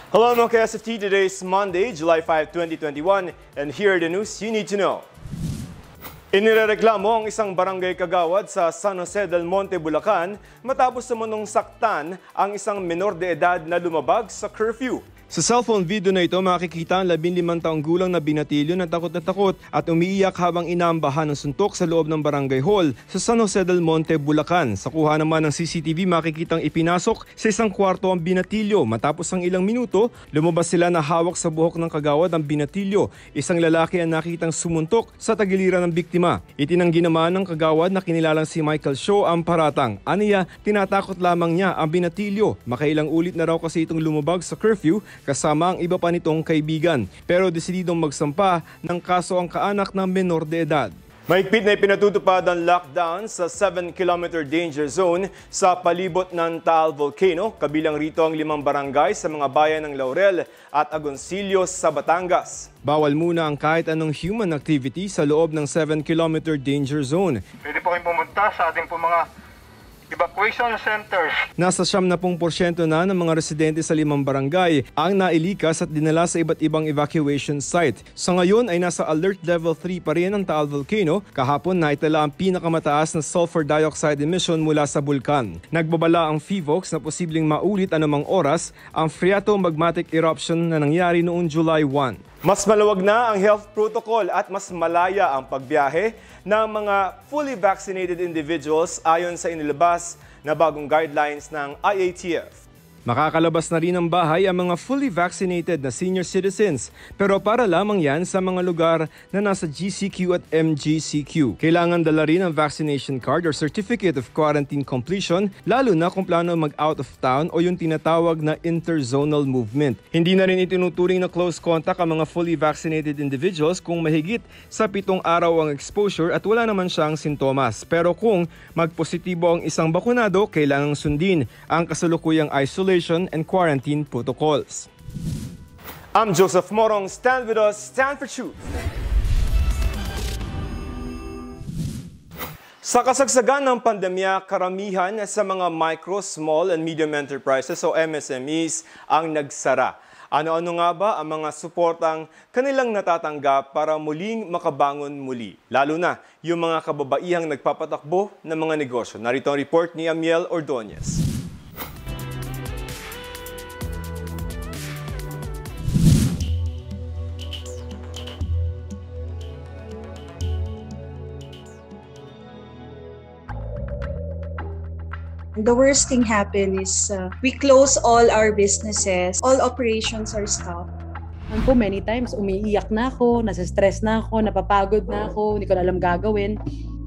Hello mga ka-SFT, today is Monday, July 5, 2021, and here are the news you need to know. Inirereklamo ang isang barangay kagawad sa San Jose del Monte, Bulacan matapos namanong saktan ang isang menor de edad na lumabag sa curfew. Sa cellphone video na ito, makikita ang 15 taong gulang na binatilyo na takot at umiiyak habang inaambahan ng suntok sa loob ng barangay hall sa San Jose del Monte, Bulacan. Sa kuha naman ng CCTV, makikitang ipinasok sa isang kwarto ang binatilyo. Matapos ang ilang minuto, lumabas sila na hawak sa buhok ng kagawad ang binatilyo. Isang lalaki ang nakitang sumuntok sa tagiliran ng biktima. Itinanggi naman ng kagawad na kinilalang si Michael Shaw ang paratang. Aniya, tinatakot lamang niya ang binatilyo. Makailang ulit na raw kasi itong lumabag sa curfew kasama ang iba pa nitong kaibigan. Pero desididong magsampa ng kaso ang kaanak ng menor de edad. Mahigpit na ipinatutupad ang lockdown sa 7-kilometer danger zone sa palibot ng Taal Volcano. Kabilang rito ang 5 barangay sa mga bayan ng Laurel at Agoncillo sa Batangas. Bawal muna ang kahit anong human activity sa loob ng 7-kilometer danger zone. Pwede po kayong pumunta sa ating po mga evacuation centers. Nasa 70% na ng mga residente sa 5 barangay ang nailikas at dinala sa iba't ibang evacuation site. Sa ngayon ay nasa alert level 3 pa rin ang Taal Volcano. Kahapon naitala ang pinakamataas na sulfur dioxide emission mula sa bulkan. Nagbabala ang PHIVOLCS na posibleng maulit anumang oras ang phreatomagmatic eruption na nangyari noong July 1. Mas maluwag na ang health protocol at mas malaya ang pagbiyahe ng mga fully vaccinated individuals ayon sa inilabas na bagong guidelines ng IATF. Makakalabas na rin ng bahay ang mga fully vaccinated na senior citizens, pero para lamang yan sa mga lugar na nasa GCQ at MGCQ. Kailangan dala rin ang vaccination card or certificate of quarantine completion, lalo na kung plano mag-out of town o yung tinatawag na interzonal movement. Hindi na rin itinuturing na close contact ang mga fully vaccinated individuals kung mahigit sa 7 araw ang exposure at wala naman siyang sintomas. Pero kung magpositibo ang isang bakunado, kailangang sundin ang kasalukuyang isolation and quarantine protocols. I'm Joseph Morong. Stand with us, stand for truth. Sa kasagsagan ng pandemya, karamihan sa mga micro, small and medium enterprises o MSMEs ang nagsara. Ano-ano nga ba ang mga suportang kanilang natatanggap para muling makabangon muli? Lalo na yung mga kababaihang nagpapatakbo ng mga negosyo. Narito ang report ni Amiel Ordonez. The worst thing happened is we close all our businesses, all operations are stopped. Po, many times umiiyak na ako, nasa-stress na ako, napapagod na ako, hindi ko na alam gagawin.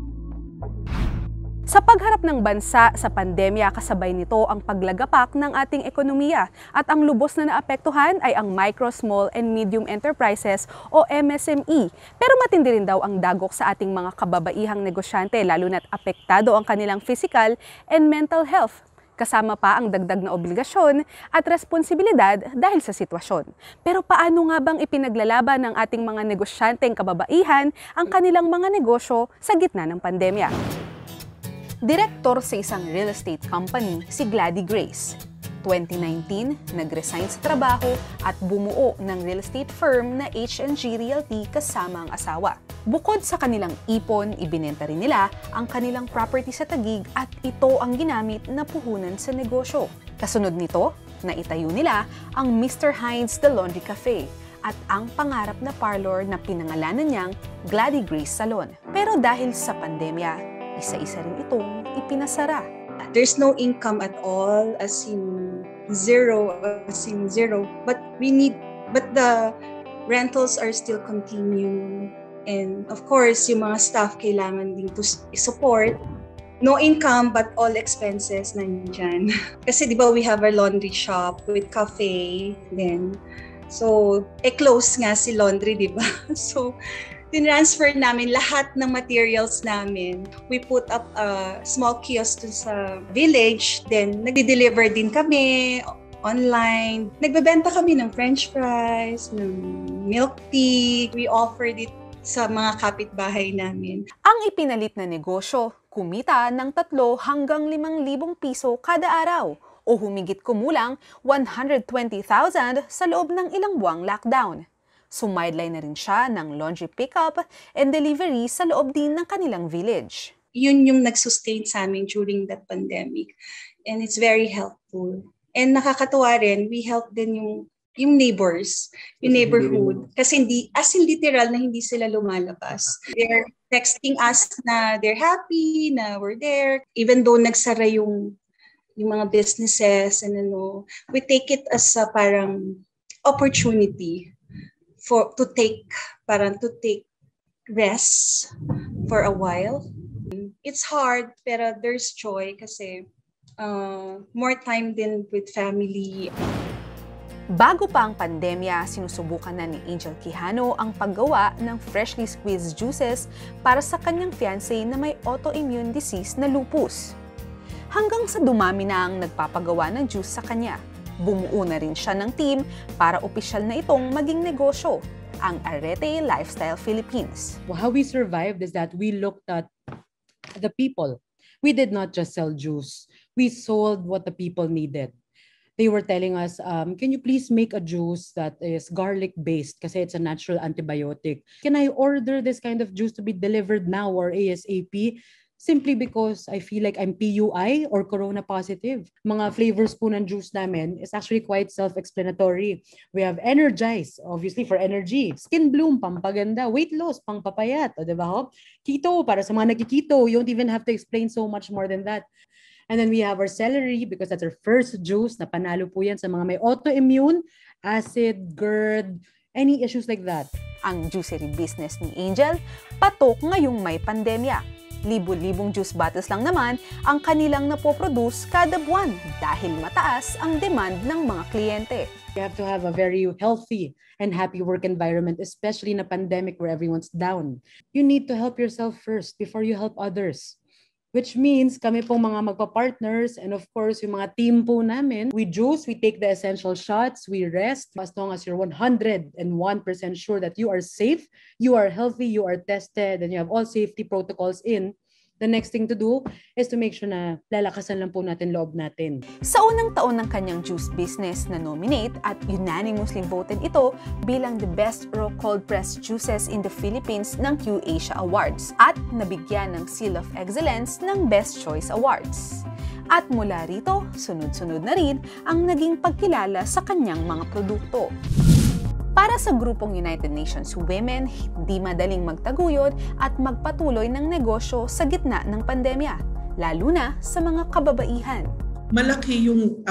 Sa pagharap ng bansa sa pandemya, kasabay nito ang paglagapak ng ating ekonomiya at ang lubos na naapektuhan ay ang micro, small and medium enterprises o MSME. Pero matindi rin daw ang dagok sa ating mga kababaihang negosyante, lalo na't apektado ang kanilang physical and mental health. Kasama pa ang dagdag na obligasyon at responsibilidad dahil sa sitwasyon. Pero paano nga bang ipinaglalaban ng ating mga negosyanteng kababaihan ang kanilang mga negosyo sa gitna ng pandemya? Direktor sa isang real estate company si Glady Grace. 2019, nag-resign sa trabaho at bumuo ng real estate firm na H&G Realty kasama ang asawa. Bukod sa kanilang ipon, ibinenta rin nila ang kanilang property sa Taguig at ito ang ginamit na puhunan sa negosyo. Kasunod nito, naitayo nila ang Mr. Hines The Laundry Cafe at ang pangarap na parlor na pinangalanan niyang Glady Grace Salon. Pero dahil sa pandemya, isa-isa rin itong ipinasara. There's no income at all, as in zero. But the rentals are still continuing. And of course, yung mga staff kailangan din to support. No income, but all expenses nandyan. Kasi di ba we have a laundry shop with cafe then. So, close nga si laundry, di ba? So, tinransfer namin lahat ng materials namin. We put up a small kiosk sa village, then nagdi-deliver din kami online. Nagbebenta kami ng french fries, ng milk tea. We offered it sa mga kapitbahay namin. Ang ipinalit na negosyo, kumita ng 3 hanggang 5,000 piso kada araw o o humigit kumulang 120,000 sa loob ng ilang buwang lockdown. Sumideline na rin siya ng laundry pickup and delivery sa loob din ng kanilang village. Yun yung nag-sustain sa amin during that pandemic. And it's very helpful. And nakakatuwa rin, we help din yung neighbors, yung neighborhood. Kasi as in literal na hindi sila lumalabas. They're texting us na they're happy, na we're there. Even though nagsara yung mga businesses, and we take it as a parang opportunity to take rest for a while. It's hard, pero there's joy kasi more time din with family. Bago pa ang pandemya, sinusubukan na ni Angel Quijano ang paggawa ng freshly squeezed juices para sa kanyang fiancé na may autoimmune disease na lupus. Hanggang sa dumami na ang nagpapagawa ng juice sa kanya. Bumuo na rin siya ng team para opisyal na itong maging negosyo, ang Arete Lifestyle Philippines. How we survived is that we looked at the people. We did not just sell juice. We sold what the people needed. They were telling us, can you please make a juice that is garlic-based kasi it's a natural antibiotic? Can I order this kind of juice to be delivered now or ASAP? Simply because I feel like I'm PUI or corona positive. Mga flavors po ng juice namin is actually quite self-explanatory. We have Energize, obviously for energy. Skin Bloom, pampaganda. Weight loss, pangpapayat. O diba ho? Keto, para sa mga nagkikito. You don't even have to explain so much more than that. And then we have our celery because that's our first juice na panalo po yan sa mga may autoimmune, acid, GERD, any issues like that. Ang juicery business ni Angel, patok ngayong may pandemya. Libo-libong juice bottles lang naman ang kanilang napoproduce kada buwan dahil mataas ang demand ng mga kliyente. You have to have a very healthy and happy work environment, especially in a pandemic where everyone's down. You need to help yourself first before you help others. Which means kami pong mga magpa-partners and of course yung mga team po namin, we juice, we take the essential shots, we rest. As long as you're 101% sure that you are safe, you are healthy, you are tested, and you have all safety protocols in, the next thing to do is to make sure na lalakasan lang po natin loob natin. Sa unang taon ng kanyang juice business na nominate at unanimously voted ito bilang the best raw cold pressed juices in the Philippines ng Q Asia Awards at nabigyan ng Seal of Excellence ng Best Choice Awards. At mula rito, sunod-sunod na rin ang naging pagkilala sa kanyang mga produkto. Para sa grupong United Nations Women, hindi madaling magtaguyod at magpatuloy ng negosyo sa gitna ng pandemya, lalo na sa mga kababaihan. Malaki yung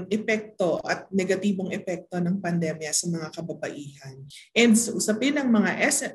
epekto at negatibong epekto ng pandemya sa mga kababaihan. And sa usapin ng mga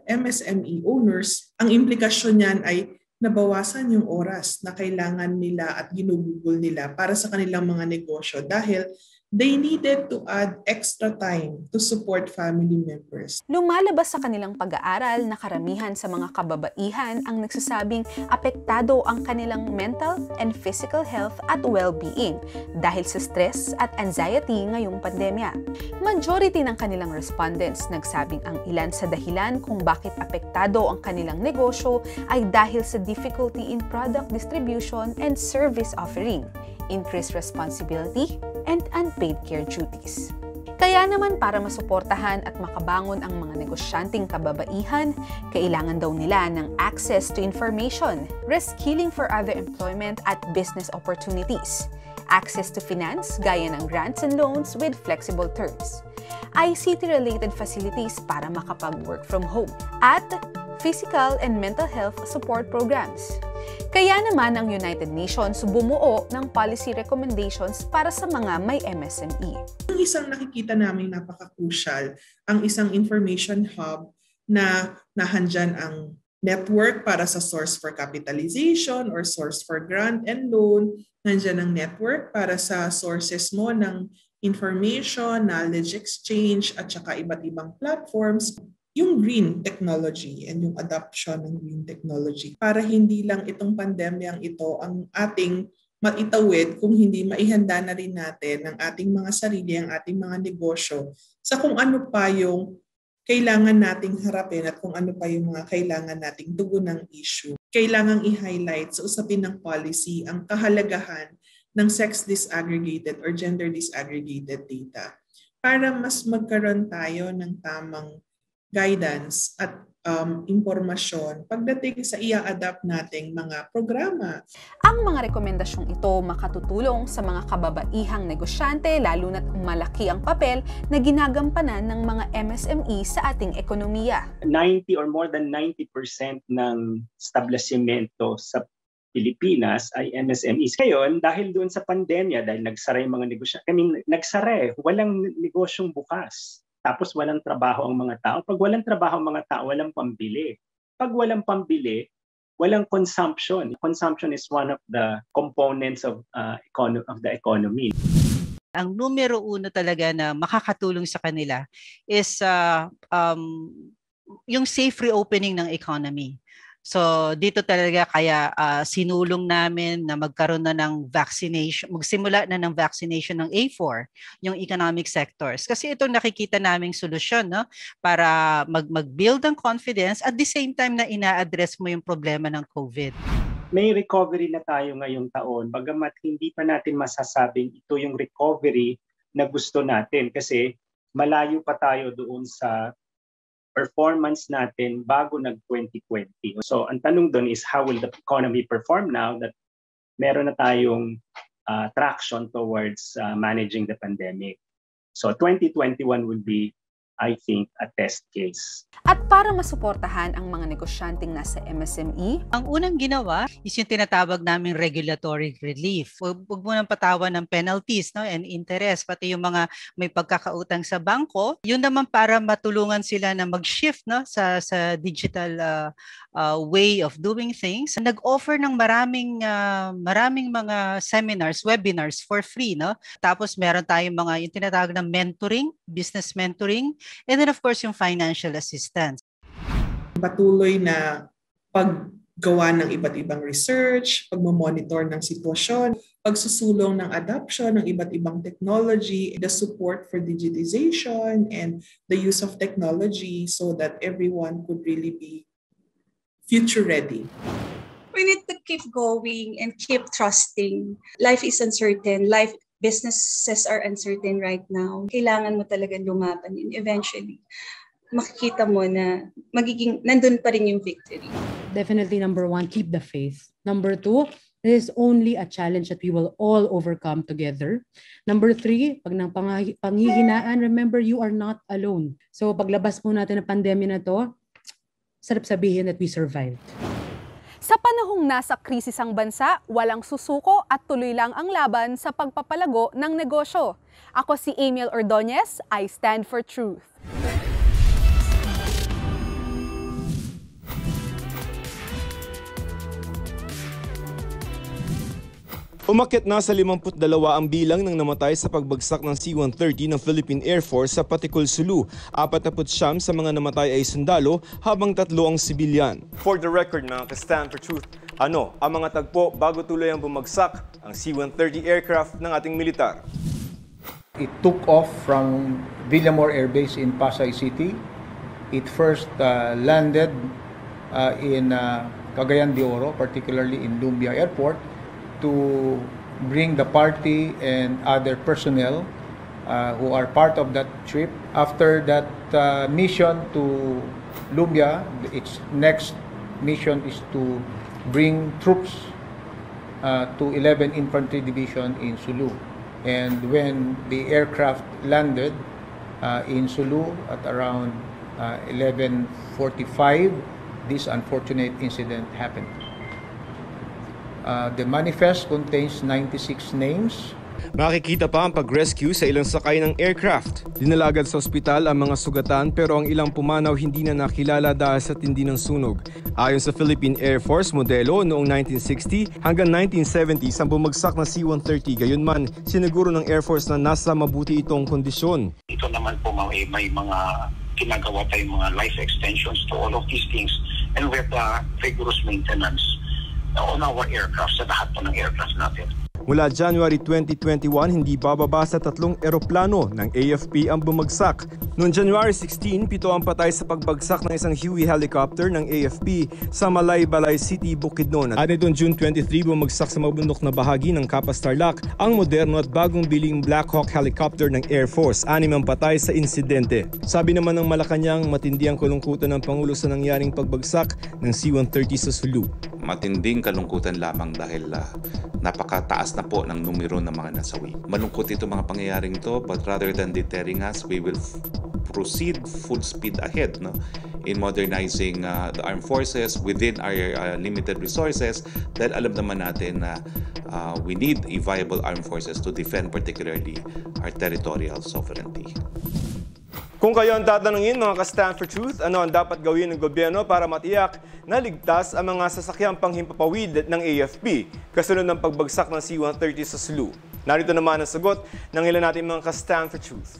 MSME owners, ang implikasyon niyan ay nabawasan yung oras na kailangan nila at ginugugol nila para sa kanilang mga negosyo dahil they needed to add extra time to support family members. Lumalabas sa kanilang pag-aaral na karamihan sa mga kababaihan ang nagsasabing apektado ang kanilang mental and physical health at well-being dahil sa stress at anxiety ngayong pandemya. Majority ng kanilang respondents nagsabing ang ilan sa dahilan kung bakit apektado ang kanilang negosyo ay dahil sa difficulty in product distribution and service offering, increased responsibility, and unpaid care duties. Kaya naman para masuportahan at makabangon ang mga negosyanteng kababaihan, kailangan daw nila ng access to information, reskilling for other employment at business opportunities, access to finance gaya ng grants and loans with flexible terms, ICT-related facilities para makapag-work from home, at physical and mental health support programs. Kaya naman ang United Nations bumuo ng policy recommendations para sa mga may MSME. Ang isang nakikita namin napaka-crucial, ang isang information hub na nahandyan ang network para sa source for capitalization or source for grant and loan. Nandyan ang network para sa sources mo ng information, knowledge exchange, at saka iba't ibang platforms. Yung green technology and yung adoption ng green technology para hindi lang itong pandemyang ito ang ating maitawid kung hindi maihanda na rin natin ang ating mga sarili, ang ating mga negosyo sa kung ano pa yung kailangan nating harapin at kung ano pa yung mga kailangan nating tugunan ng issue. Kailangang i-highlight sa usapin ng policy ang kahalagahan ng sex disaggregated or gender disaggregated data para mas magkaroon tayo ng tamang guidance at impormasyon pagdating sa i-adapt nating mga programa. Ang mga rekomendasyong ito makatutulong sa mga kababaihang negosyante lalo na't malaki ang papel na ginagampanan ng mga MSME sa ating ekonomiya. 90 or more than 90% ng establishmento sa Pilipinas ay MSMEs. Ngayon, dahil doon sa pandemya, dahil nagsara yung mga negosyante, walang negosyong bukas. Tapos walang trabaho ang mga tao. Pag walang trabaho ang mga tao, walang pambili. Pag walang pambili, walang consumption. Consumption is one of the components of the economy. Ang numero uno talaga na makakatulong sa kanila is yung safe reopening ng economy. So dito talaga kaya sinulong namin na magkaroon na ng vaccination, magsimula na ng vaccination ng A4, yung economic sectors. Kasi itong nakikita naming solusyon, no, para mag-build ng confidence at the same time na ina-address mo yung problema ng COVID. May recovery na tayo ngayong taon, bagamat hindi pa natin masasabing ito yung recovery na gusto natin kasi malayo pa tayo doon sa performance natin bago nag-2020. So ang tanong doon is how will the economy perform now that meron na tayong traction towards managing the pandemic. So 2021 will be, I think, a test case. At para masuportahan ang mga negosyanteng nasa MSME, ang unang ginawa is yung tinatawag naming regulatory relief. Huwag mo nang patawan ng penalties, no, and interest, pati yung mga may pagkakautang sa bangko. Yun naman para matulungan sila na mag-shift, no, sa digital way of doing things. Nag-offer ng maraming mga seminars, webinars for free, no? Tapos meron tayong mga yung tinatawag na mentoring, business mentoring, and then of course yung financial assistance. Patuloy na paggawa ng iba't ibang research, pagmamonitor ng sitwasyon, pagsusulong ng adoption ng iba't ibang technology, the support for digitization and the use of technology so that everyone could really be future ready. We need to keep going and keep trusting. Life is uncertain. Businesses are uncertain right now. Kailangan mo talaga lumaban yun. Eventually, makikita mo na nandun pa rin yung victory. Definitely, number one, keep the faith. Number two, this is only a challenge that we will all overcome together. Number three, pag ng panghihinaan, remember, you are not alone. So paglabas po natin ng pandemya na to, sarap sabihin that we survived. Sa panahong nasa krisis ang bansa, walang susuko at tuloy lang ang laban sa pagpapalago ng negosyo. Ako si Amiel Ordonez, I stand for truth. Umakyat na sa 52 ang bilang ng namatay sa pagbagsak ng C-130 ng Philippine Air Force sa Patikul, Sulu. 49 sa mga namatay ay sundalo habang 3 ang sibilyan. For the record, mga ka-Stand for Truth, ano ang mga tagpo bago tuloy ang bumagsak ang C-130 aircraft ng ating militar? It took off from Villamor Air Base in Pasay City. It first landed in Cagayan de Oro, particularly in Lumbia Airport, to bring the party and other personnel who are part of that trip. After that mission to Lumbia, its next mission is to bring troops to 11 Infantry Division in Sulu. And when the aircraft landed in Sulu at around 11:45, this unfortunate incident happened. The manifest contains 96 names. Makikita pa ang pag-rescue sa ilang sakay ng aircraft. Dinala agad sa ospital ang mga sugatan pero ang ilang pumanaw hindi na nakilala dahil sa tindi ng sunog. Ayon sa Philippine Air Force modelo, noong 1960 hanggang 1970 ang bumagsak na C-130. Gayunman, siniguro ng Air Force na nasa mabuti itong kondisyon. Ito naman po may mga ginagawa tayong mga life extensions to all of these things and with rigorous maintenance on our aircraft sa lahat po ng aircraft natin. Mula January 2021, hindi bababa sa 3 eroplano ng AFP ang bumagsak. Noong January 16, 7 ang patay sa pagbagsak ng isang Huey helicopter ng AFP sa Malaybalay City, Bukidnon. At nitong June 23, bumagsak sa mabundok na bahagi ng Capas Tarlac ang moderno at bagong biling Black Hawk helicopter ng Air Force. 6 ang patay sa insidente. Sabi naman ng Malacanang, matindi ang kalungkutan ng Pangulo sa nangyaring pagbagsak ng C-130 sa Sulu. Matinding kalungkutan lamang dahil napakataas na po ng numero ng mga nasawi. Malungkot ito mga pangyayaring ito, but rather than deterring us, we will proceed full speed ahead in modernizing the armed forces within our limited resources, dahil alam naman natin na we need a viable armed forces to defend particularly our territorial sovereignty. Kung kayo ang tatanungin mga ka-Stand for Truth, ano ang dapat gawin ng gobyerno para matiyak na ligtas ang mga sasakyang panghimpapawid ng AFP kasunod ng pagbagsak ng C-130 sa Sulu? Narito naman ang sagot ng ilan natin mga ka-Stand for Truth.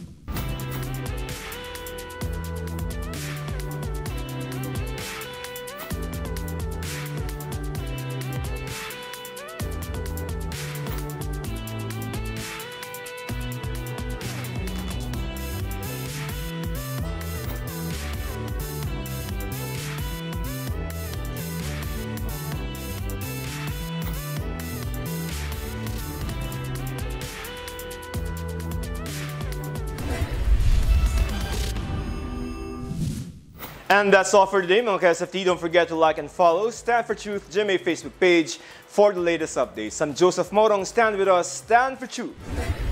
And that's all for today, mga ka-SFT. Don't forget to like and follow Stand for Truth GMA Facebook page for the latest updates. I'm Joseph Morong. Stand with us. Stand for Truth.